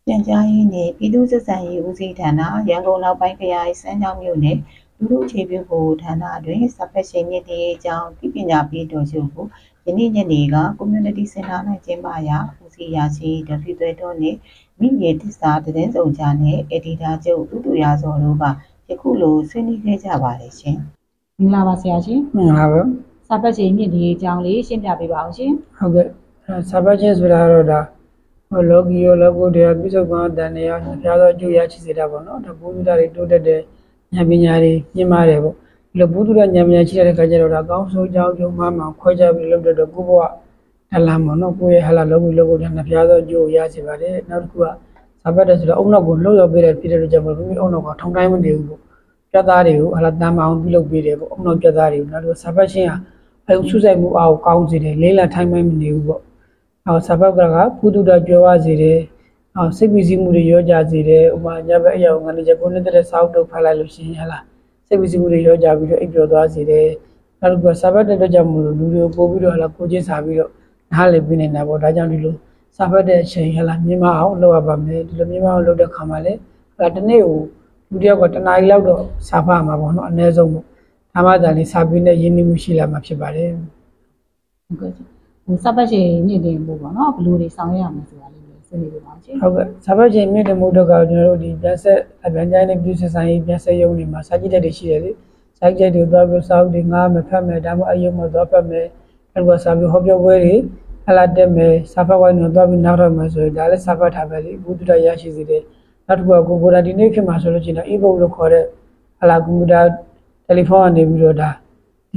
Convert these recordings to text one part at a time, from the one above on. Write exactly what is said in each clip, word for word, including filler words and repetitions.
ပြန်ကြားရေးနှင့်ပြည်သူ့ဆက်ဆံရေးဦးစီးဌာနရန်ကုန်နောက်ပိုင်းခရိုင်စမ်းချောင်းမြို့နယ်လူထုအခြေပြုဗဟိုဌာနတွင်စာဖတ်ရှင်မြင့်တင်ရေးကြောင်းဤပညာပေးတော်ချုပ်ကိုယနေ့ညနေက Community Center၌ကျင်းပရာဦးစီးရာရှိဒေါ်ဖြူသွဲတော်နှင့်မိမြေသစ္စာသတင်းစုံကြားနှင့်အဒီတာချုပ်ဦးသူရစောတို့ကယခုလိုဆွေးနွေးခဲ့ကြပါတယ်ရှင်။မင်္ဂလာပါဆရာရှင်။မင်္ဂလာပါ။စာဖတ်ရှင်မြင့်တင်ရေးကြောင်းလေးရှင်းပြပေးပါအောင်ရှင်။ဟုတ်ကဲ့။စာဖတ်ခြင်းဆိုတာတော့ဒါဟိုလောကီရောလောကုတ္တရာပြစ္ဆုတ်ကံတန်နေရောဖျားသောအကျိုးရရှိစေတာပေါ့နော်။ဒါဘုဒ္ဓတာတွေတိုးတက်တဲ့ဉာဏ်ပညာတွေမြင့်မားတယ်ပေါ့။ဒီလိုဘုဒ္ဓတာဉာဏ်ပညာရှိတဲ့ခါကျတော့ဒါကောင်းဆိုးကြောင်းကျုံမှမှခွဲခြားပြီးလုပ်တဲ့တော့ကိုယ့်ဘဝတလမ်းပေါ့နော်။ကိုယ့်ရဲ့ဟလာလောကီလောကုတ္တရာဖျားသောအကျိုးရရှိပါတယ်။နောက်တစ်ခုကစာဖတ်တယ်ဆိုတော့အုံနောက်ကိုလှုပ်ရောက်ပေးတဲ့ဖြစ်တဲ့ကြောင့်မို့လို့မိအုံနောက်ကထုံတိုင်းမနေဘူးပေါ့။ပြတ်သားတွေကိုဟလာတမ်းမအောင်ပြုလုပ်ပေးတယ်ပေါ့။အုံနောက်ပြတ်သားတွေကိုနောက်တစ်ခုစာဖတ်ခြင်းဟာအယုံစုဆိုင်မှုအားကိုကောင်းစေတယ်လေးလံထိုင်းမိုင်းမနေဘူးပေါ့။အော်စာဖတ်ကကပုဒုတကြွယ်ဝစေတယ်။အော်စိတ်ပီစီမှုတွေရောကြစေတယ်။ဥမာညဘက်အရာကိုငါနေချက်ကိုနေတဲ့စောက်တုပ်ဖတ်လိုက်လို့ရှိရင်ဟလားစိတ်ပီစီမှုတွေရောကြပြီးတော့အိပ်ပျော်သွားစေတယ်။နောက်တစ်ခုစာဖတ်တဲ့အတွက်ကြောင့်မလို့လူတွေကိုပို့ပြီးတော့ဟလားကိုချင်းစာပြီးတော့နားလည်ပြီးနေတာပေါ့။ဒါကြောင့်ဒီလိုစာဖတ်တဲ့အချိန်ဟလားမြင်မအောင်လုပ်ရပါမယ်။ဒီလိုမြင်မအောင်လုပ်တဲ့ခါမှာလေဟလားတစ်နေ့ကိုလူတယောက်ကတနားရီလောက်တော့စာဖတ်မှာပေါ့နော်အနည်းဆုံးပေါ့။ဒါမှသာလေစာပြီးနဲ့ရင်းနှီးမှုရှိလာမှာဖြစ်ပါတယ်။ဟုတ်ကဲ့ဟိုစာဖတ်ရှင်မြင့်တင်ဖို့ပေါ့နော်ဘယ်လိုတွေဆောင်ရွက်ရမလဲဆိုတာလေးလည်းဆွေးနွေးပြပါဦးရှင်ဟုတ်ကဲ့စာဖတ်ရှင်မြင့်တင်မှုတော့ကကျွန်တော်တို့ဒီပြန်ဆက်အပြန်ကြိုင်းနဲ့ပြည်ဆက်ဆိုင်ရေးပြန်ဆက်ရုံတွေမှာစာကြည့်တဲ့တွေရှိတယ်လေစာကြည့်တဲ့တွေသွားပြီးစာအုပ်တွေငားမယ်ဖတ်မယ်ဒါမှအယုံမှာသွားဖတ်မယ်အဲ့လိုစာပြီးဟောပြောပွဲတွေအလားတက်မယ်စာဖတ်ဝိုင်းတွေသွားပြီးနောက်တော့မယ်ဆိုရင်ဒါလည်းစာဖတ်ထားပဲလေဘုဒ္ဓတရရှိစေတယ်နောက်တစ်ခုကကိုကိုယ်တိုင်ဒီနေ့ခေတ်မှာဆိုလို့ရှိရင် e-book လို့ခေါ်တဲ့အလားကွန်ပျူတာတယ်လီဖုန်းကနေပြီးတော့ဒါဒီ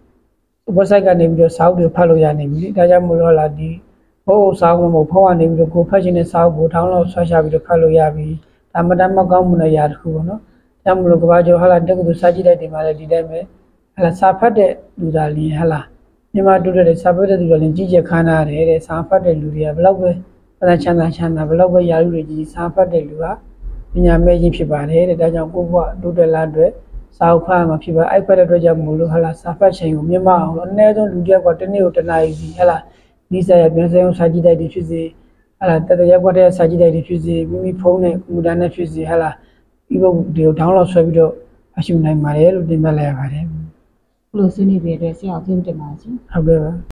website ကနေပြီးတော့စာအုပ်တွေဖတ်လို့ရနေပြီဒါကြောင့်မို့လို့လာဒီဘို့စာအုပ်မဟုတ်ဖုန်းကနေပြီးတော့ကိုဖတ်ခြင်းနဲ့စာအုပ်ကိုထောင်းလောက်ဆွဲချပြီးတော့ဖတ်လို့ရပြီဒါမှတမ်းမကောင်းမှုနဲ့ရာတစ်ခုပေါ့နော်ဒါမှမဟုတ်ကဘာကျော်ဟာလာတက်ကူစာကြည့်တဲ့ဒီမှာလည်းဒီတိုင်းပဲဟာလာစာဖတ်တဲ့လူသားလင်းဟာလာမြန်မာတူတဲ့စာဖတ်တဲ့လူသားလင်းကြီးကျယ်ခမ်းနားတယ်တဲ့စာဖတ်တဲ့လူတွေကဘယ်လောက်ပဲပန်းချမ်းသာချမ်းသာဘယ်လောက်ပဲယာရုတွေကြီးစာဖတ်တဲ့လူကပညာမဲ့ခြင်းဖြစ်ပါတယ်တဲ့ဒါကြောင့်ကိုယ့်ဘဝတိုးတက်လာတဲ့စာအုပ်ဖတ်မှာဖြစ်ပါအဲ့ဖတ်တဲ့အတွက်ကြောင့်မို့လို့ဟာလာစာဖတ်ချိန်ကိုမြင့်မအောင်အနည်းဆုံးလူတစ်ယောက်ကတစ်နေ့ကိုတစ်နာရီစီဟာလာဒီစာရပြန်ဆိုင်အောင်စာကြည့်တဲ့တွေဖြစ်စေဟာလာတတရက်ကွက်တဲ့စာကြည့်တဲ့တွေဖြစ်စေမိမိဖုန်းနဲ့ကွန်ပျူတာနဲ့ဖြစ်စေဟာလာ e-book တွေကို download ဆွဲပြီးတော့အရှုနိုင်ပါတယ်လို့တင်ပြလိုက်ရပါတယ်ဘယ်လိုဆွေးနွေးပြတဲ့ဆရာကျေးဇူးတင်ပါတယ်ရှင်ဟုတ်ကဲ့ပါ